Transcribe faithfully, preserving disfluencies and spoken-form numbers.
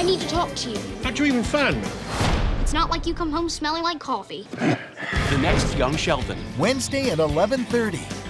I need to talk to you. How'd you even find me? It's not like you come home smelling like coffee. The next Young Sheldon. Wednesday at eleven thirty.